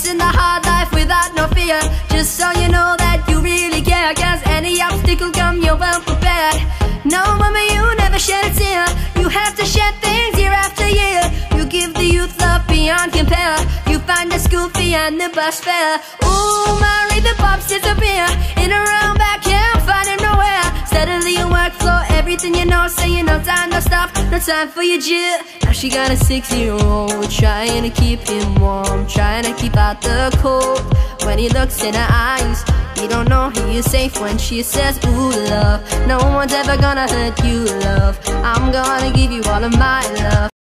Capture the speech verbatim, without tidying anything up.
facing the hard life without no fear, just so you know that you really care. Cause any obstacle come, you're well prepared. No, mama, you never shed a tear. You have to shed things year after year. You give the youth love beyond compare. You find the school fee and the bus fare. Ooh, Mary, the bumps disappear. In a round back here, finding nowhere. Steadily your workflow, everything you know. Saying no time, no stop, no time for your jit. Now she got a six-year-old, trying to keep him warm, trying to keep out the cold. When he looks in her eyes, he don't know he is safe when she says, ooh, love, no one's ever gonna hurt you, love. I'm gonna give you all of my love.